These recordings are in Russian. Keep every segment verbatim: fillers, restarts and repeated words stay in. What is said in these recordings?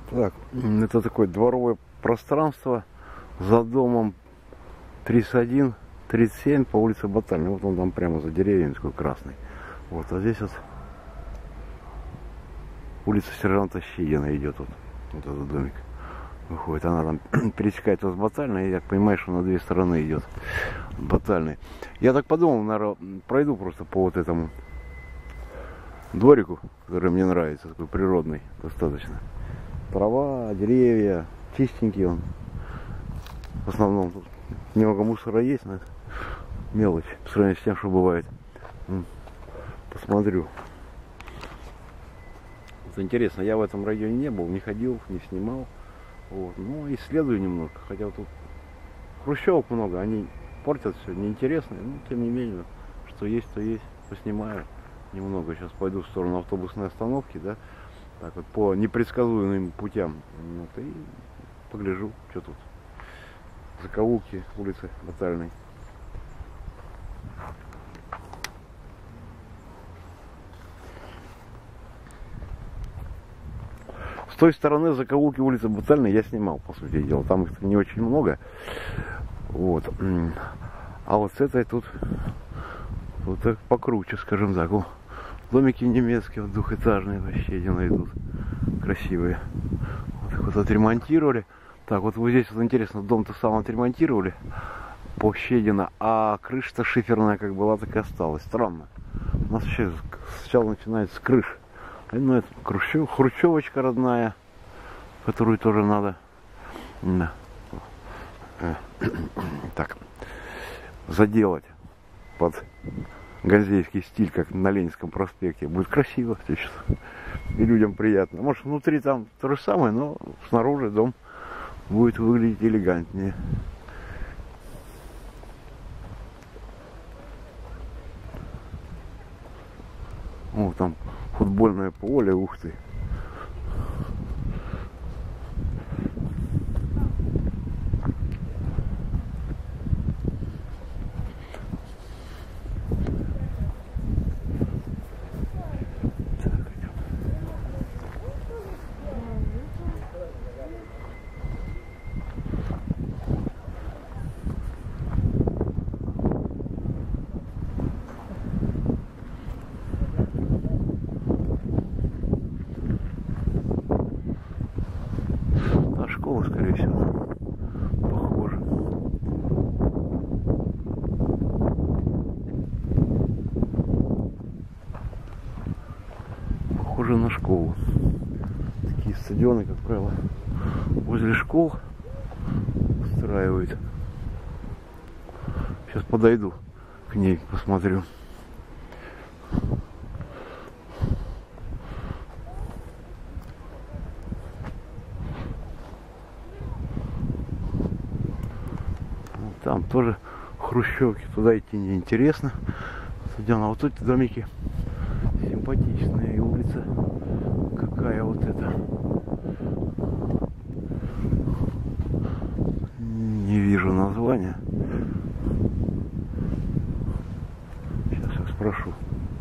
Так, это такое дворовое пространство за домом тридцать один тридцать семь по улице Батальной. Вот он там прямо за деревьями такой красный. Вот, а здесь вот улица Сержанта Щедина идет, вот, вот этот домик выходит. Она там пересекает с Батальной, и я понимаю, что на две стороны идет Батальной. Я так подумал, наверное, пройду просто по вот этому дворику, который мне нравится, такой природный достаточно. Трава, деревья, чистенький он. В основном тут немного мусора есть, но это мелочь по сравнению с тем, что бывает. Посмотрю. Вот интересно, я в этом районе не был, не ходил, не снимал. Вот. Ну, исследую немножко. Хотя вот тут хрущевок много, они портят все, неинтересно. Но тем не менее, что есть, то есть. Поснимаю немного. Сейчас пойду в сторону автобусной остановки, да. Так вот, по непредсказуемым путям. Вот, и погляжу, что тут. Закоулки улицы Батальной. С той стороны закоулки улицы Батальной я снимал, по сути дела. Там их не очень много. Вот. А вот с этой тут вот так покруче, скажем так. О, домики немецкие, вот двухэтажные вообще один идут. Красивые. Вот их вот отремонтировали. Так, вот вот здесь вот интересно, дом-то сам отремонтировали по Щедина, а крыша-то шиферная как была, так и осталась. Странно. У нас вообще сначала начинается с крыши. Ну, это хрущев, хрущевочка родная, которую тоже надо да, так, заделать под ганзейский стиль, как на Ленинском проспекте. Будет красиво, и людям приятно. Может, внутри там то же самое, но снаружи дом будет выглядеть элегантнее. О, там футбольное поле, ух ты. Школа, скорее всего, похоже. Похоже на школу. Такие стадионы, как правило, возле школ устраивают. Сейчас подойду к ней, посмотрю. Там тоже хрущевки, туда идти неинтересно. А вот тут домики симпатичные. И улица какая вот эта. Не вижу названия. Сейчас я спрошу.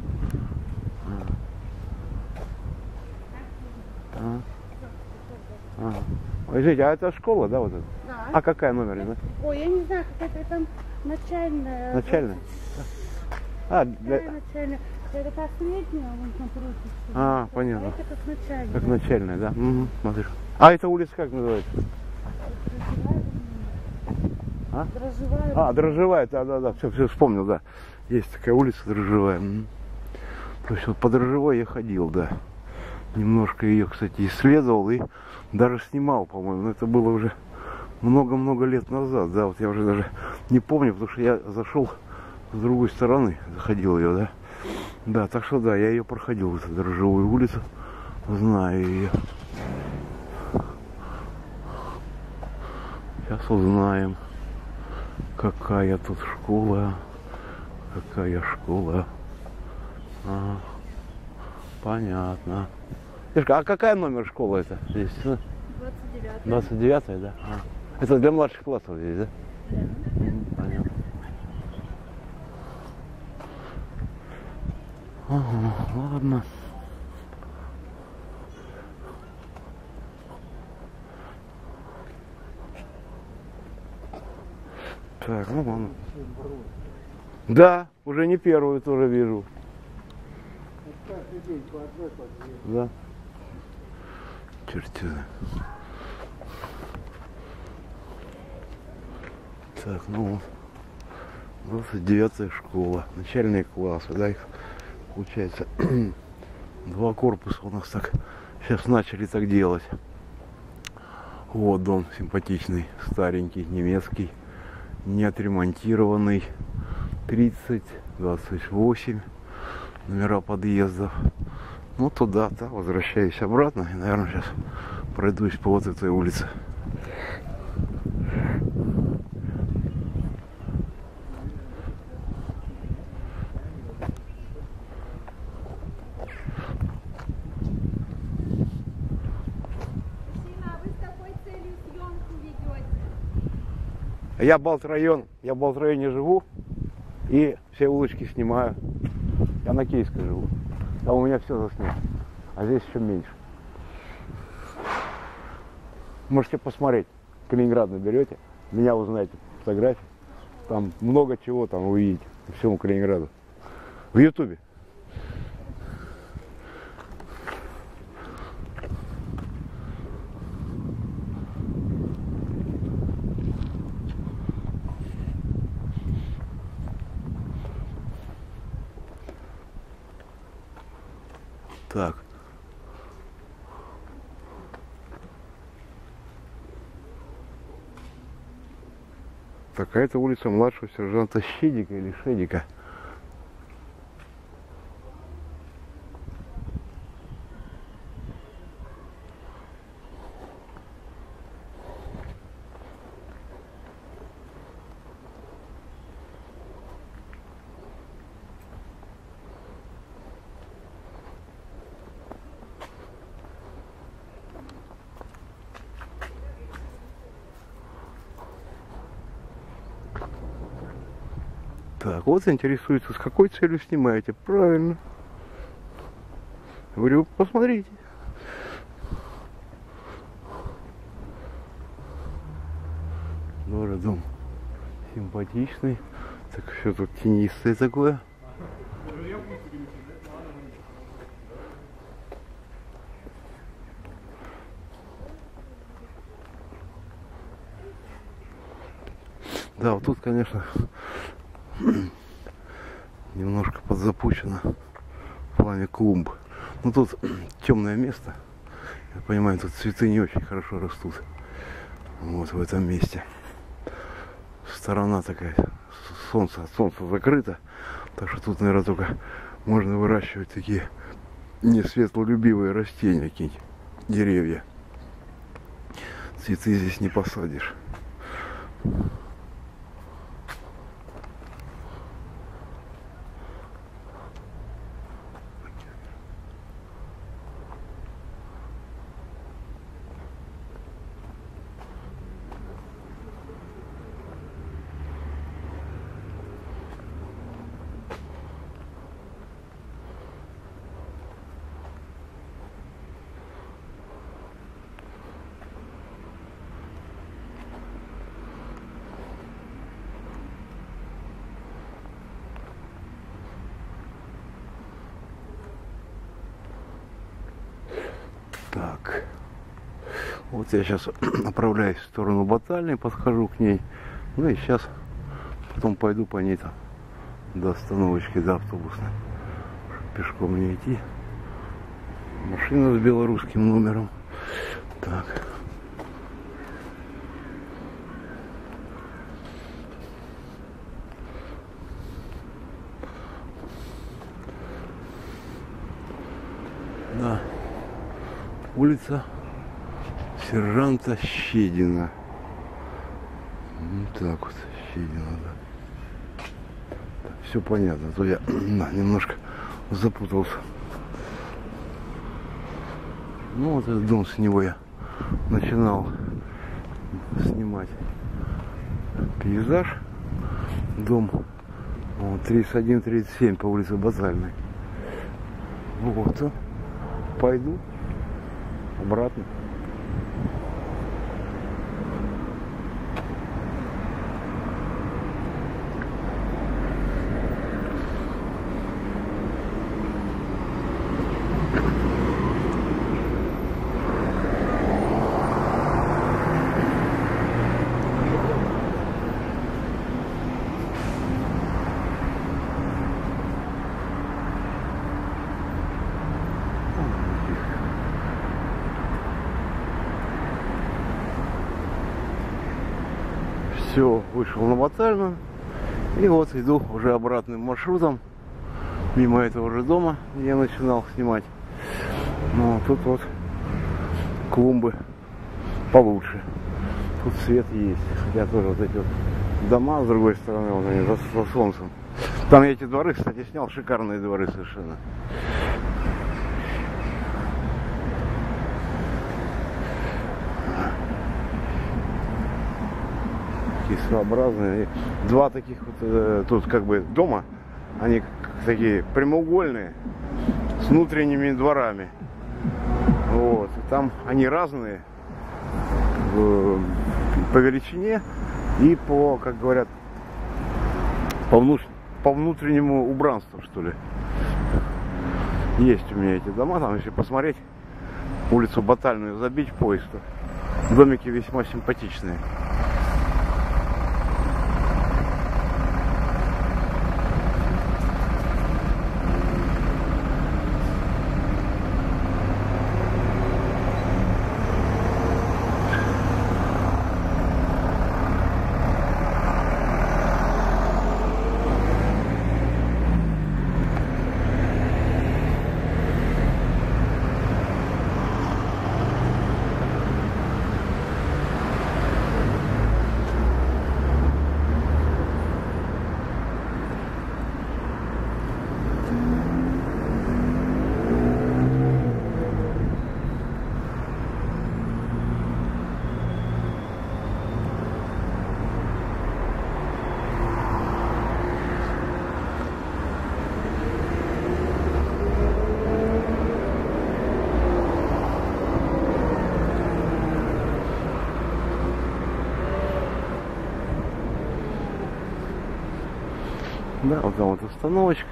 А. А. Ой, извините, а это школа, да, вот это? Да. А какая номер? Это, ой, я не знаю, какая-то там начальная. Начальная? А, для... начальная. Это последняя, вон напротив. А, понятно. А это как начальная. Как начальная, да? Угу, смотрю. А эта улица как называется? А? Дрожжевая. А, Дрожжевая, да, да, да, все, все вспомнил, да. Есть такая улица Дрожжевая. То есть вот по Дрожжевой я ходил, да. Немножко ее, кстати, исследовал и даже снимал, по-моему. Но это было уже много-много лет назад, да. Вот я уже даже не помню, потому что я зашел с другой стороны, заходил ее, да. Да, так что да, я ее проходил, эту Дрожжевую улицу, знаю ее. Сейчас узнаем, какая тут школа, какая школа. Ага. Понятно. Девушка, а какая номер школы это здесь? двадцать девятая. двадцать девятая, да? А. Это для младших классов здесь, да? Да. Понятно. Ага, ладно. Так, ну ладно. Да, уже не первую тоже вижу. Да. Чертила. Так, ну двадцать девятая школа. Начальные классы, да, их получается два корпуса у нас так сейчас начали так делать. Вот дом симпатичный, старенький, немецкий, не отремонтированный. тридцать, двадцать восемь номера подъездов. Ну туда-то возвращаюсь обратно и, наверное, сейчас пройдусь по вот этой улице. Я Балт-район, я в Балт-районе живу и все улочки снимаю. Я на Киевской живу. Там у меня все заснято. А здесь еще меньше. Можете посмотреть. Калининград наберете, меня узнаете фотографии. Там много чего там увидите по всему Калининграду. В Ютубе. Так. Такая-то улица младшего сержанта Щедика или Шедика. Так, вот интересуется, с какой целью снимаете? Правильно. Говорю, посмотрите. Тоже дом симпатичный. Так, все тут тенистое такое. Да, вот тут, конечно, немножко подзапущено в плане клумб. Ну тут темное место. Я понимаю, тут цветы не очень хорошо растут. Вот в этом месте. Сторона такая, солнце, от солнца закрыто. Так что тут, наверное, только можно выращивать такие несветлолюбивые растения, какие-нибудь деревья. Цветы здесь не посадишь. Так, вот я сейчас направляюсь в сторону Батальной, подхожу к ней. Ну и сейчас потом пойду по ней там до остановочки, до автобусной. Пешком не идти. Машина с белорусским номером. Так. Да. Улица сержанта Щедина. Вот так вот, Щедина, да. Все понятно, а то я да, немножко запутался. Ну вот этот дом, с него я начинал снимать пейзаж. Дом вот, тридцать один тридцать семь по улице Базальной. Вот он. Пойду обратно. Все, вышел на Батальную. И вот иду уже обратным маршрутом. Мимо этого же дома, где я начинал снимать. Ну, тут вот клумбы получше. Тут свет есть. Хотя тоже вот эти вот дома с другой стороны, вот они за, за солнцем. Там я эти дворы, кстати, снял. Шикарные дворы совершенно. Своеобразные. Два таких вот э, тут как бы дома, они такие прямоугольные, с внутренними дворами. Вот. И там они разные э, по величине и по, как говорят, по, внуш... по внутреннему убранству, что ли. Есть у меня эти дома, там если посмотреть, улицу Батальную забить поезд, домики весьма симпатичные. Да, вот там вот остановочка.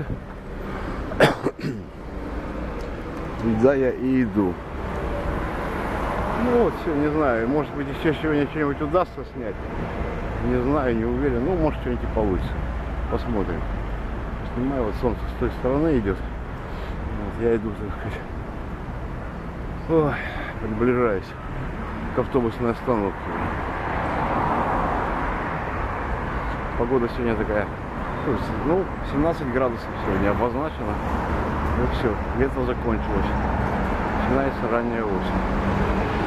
Да, я и иду. Ну вот, все, не знаю, может быть еще сегодня что-нибудь удастся снять. Не знаю, не уверен. Ну, может, что-нибудь и получится. Посмотрим. Снимаю, вот солнце с той стороны идет. Вот, я иду, так сказать. Ой, приближаюсь к автобусной остановке. Погода сегодня такая. Ну, семнадцать градусов сегодня обозначено. Ну все, лето закончилось. Начинается ранняя осень.